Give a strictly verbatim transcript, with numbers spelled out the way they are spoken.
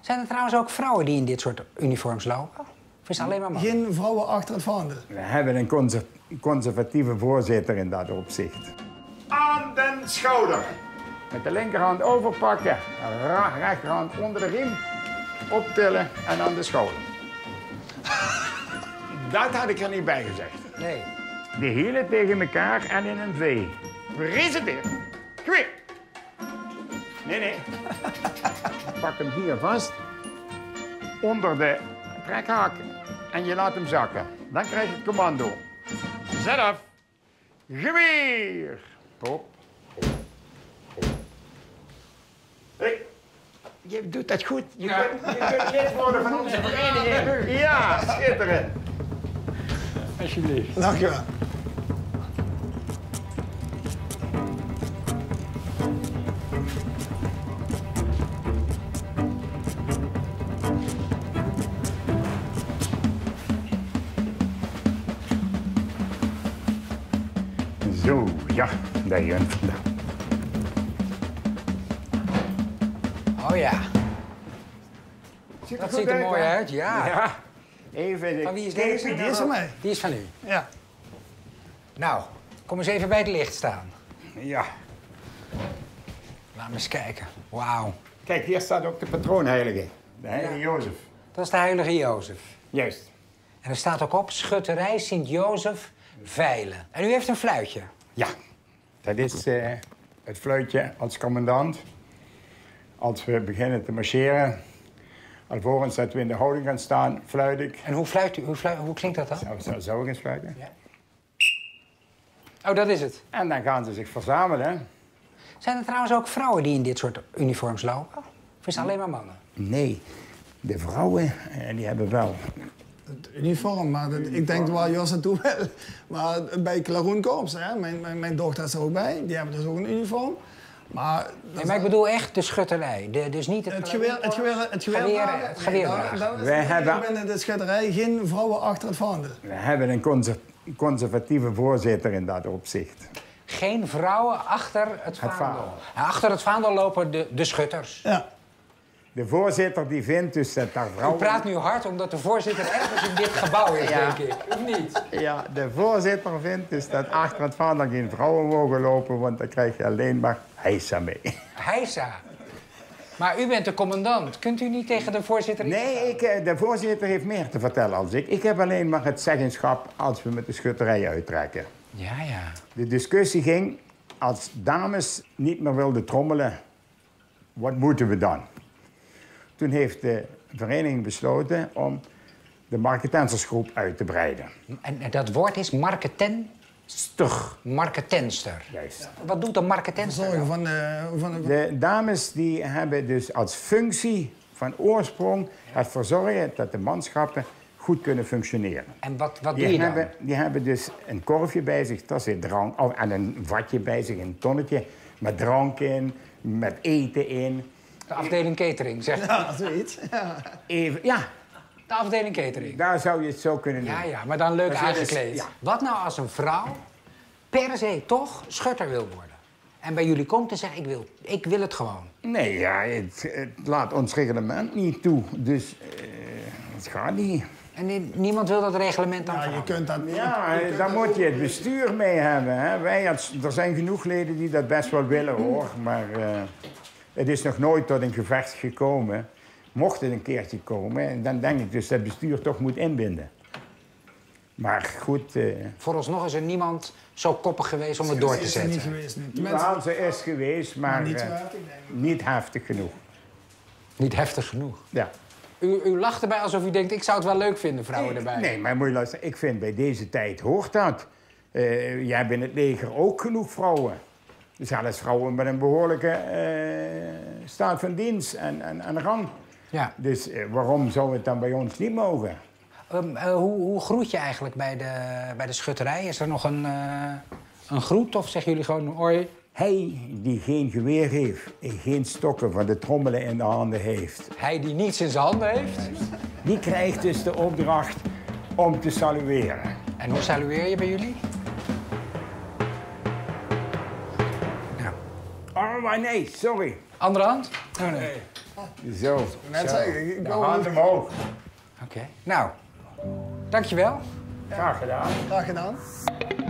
Zijn er trouwens ook vrouwen die in dit soort uniforms lopen? Of is het alleen maar mannen? Geen vrouwen achter het vaandel. We hebben een conser conservatieve voorzitter in dat opzicht. Aan den schouder. Met de linkerhand overpakken, Ra rechterhand onder de riem, optillen en aan de schouder. Dat had ik er niet bij gezegd. Nee. De hielen tegen elkaar en in een V. Presenteer. Geweer. Nee, nee. Pak hem hier vast. Onder de trekhaak. En je laat hem zakken. Dan krijg je het commando. Zet af. Geweer. Hop. Hey. Je doet dat goed. Je Ja. kunt, je kunt lid worden van onze vereniging. Ja, schitterend. Alsjeblieft. Dank je wel. Zo, ja, daar je bent vandaan. Oh ja, Ziet dat goed ziet er mooi hè? uit, ja. Ja. Even de Van wie is deze? Die is van mij. Die is van u. Ja. Nou, kom eens even bij het licht staan. Ja. Laat me eens kijken. Wauw. Kijk, hier staat ook de patroonheilige. De heilige Ja. Jozef. Dat is de heilige Jozef. Juist. En er staat ook op, schutterij Sint-Jozef Veilen. En u heeft een fluitje. Ja. Dat is uh, het fluitje als commandant. Als we beginnen te marcheren. Alvorens dat we in de houding gaan staan, fluit ik. En hoe, fluit u, hoe, fluit, hoe klinkt dat dan? Zou, zou, zou ik eens fluiten? Ja. Oh, dat is het. En dan gaan ze zich verzamelen. Zijn er trouwens ook vrouwen die in dit soort uniforms lopen? Of is het alleen maar mannen? Nee, de vrouwen eh, die hebben wel. Het uniform, maar dat, ik denk waar Jos aan toe wil. Maar bij Klaroen Korps, hè, mijn, mijn, mijn dochter is er ook bij, die hebben dus ook een uniform. Maar, Nee, maar ik bedoel echt de schutterij. De, dus niet het, het geweer, het geweer, het geweer, Geweer- dragen. het geweer Nee, dragen. daar- daar is Wij er hebben- binnen de schutterij geen vrouwen achter het vaandel. We hebben een conser conservatieve voorzitter in dat opzicht. Geen vrouwen achter het vaandel. vaandel. En achter het vaandel lopen de, de schutters. Ja. De voorzitter die vindt dus dat daar U vrouwen... praat nu hard omdat de voorzitter ergens in dit gebouw is, Ja. denk ik. Of niet? Ja, de voorzitter vindt dus dat achter het vaandel geen vrouwen mogen lopen, want dan krijg je alleen maar heisa mee. Heisa. Maar u bent de commandant. Kunt u niet tegen de voorzitter Nee, ik, eh, de voorzitter heeft meer te vertellen als ik. Ik heb alleen maar het zeggenschap als we met de schutterij uittrekken. Ja, ja. De discussie ging, als dames niet meer wilden trommelen, wat moeten we dan? Toen heeft de vereniging besloten om de marketensersgroep uit te breiden. En, en dat woord is marketen... Stug. Marketenster. Juist. Wat doet een marketenster? Zorgen van de... Van de De dames die hebben dus als functie van oorsprong het verzorgen dat de manschappen goed kunnen functioneren. En wat, wat doe Die je dan? hebben, die hebben dus een korfje bij zich, daar zit drank, of, en een vatje bij zich, een tonnetje, met drank in, met eten in. De afdeling catering, zeg. ja, zoiets. Ja. Even, ja, De afdeling catering. daar zou je het zo kunnen doen. Ja, ja, maar dan leuk Dat is- aangekleed. ja. Wat nou als een vrouw per se toch schutter wil worden? En bij jullie komt en zegt, ik wil, ik wil het gewoon. Nee, ja, het, het laat ons reglement niet toe, dus eh, het gaat niet. En ni- niemand wil dat reglement dan Ja, je veranderen. kunt dat... Ja, je kunt daar dat moet ook- je het bestuur mee hebben. Hè. Wij, als, er zijn genoeg leden die dat best wel willen, hoor. Maar eh, het is nog nooit tot een gevecht gekomen. Mocht het een keertje komen, dan denk ik dus dat het bestuur toch moet inbinden. Maar goed, eh Vooralsnog is er niemand zo koppig geweest om het door te Is er niet zetten. geweest nu. de Tenminste, Waalse is geweest, maar niet zo eh, heftig, denk ik. niet heftig genoeg. Niet heftig genoeg. Ja. U, u lacht erbij alsof u denkt, ik zou het wel leuk vinden, vrouwen erbij. Nee, maar moet je luisteren, ik vind bij deze tijd hoort dat. Eh, jij hebt in het leger ook genoeg vrouwen. Dus zelfs vrouwen met een behoorlijke eh, staat van dienst en, en, en rang. Ja. Dus eh, waarom zou het dan bij ons niet mogen? Um, uh, hoe, hoe groet je eigenlijk bij de, bij de schutterij? Is er nog een, uh, een groet of zeggen jullie gewoon hoi? Hij die geen geweer heeft en geen stokken van de trommelen in de handen heeft, Hij die niets in zijn handen heeft? die krijgt dus de opdracht om te salueren. En hoe salueer je bij jullie? Nou, Oh, maar nee, sorry. andere hand? Oh, nee. Zo. Net zo. zeggen, ik De wou hand niet- omhoog. Oké. Nou, dankjewel. Graag gedaan. Graag gedaan.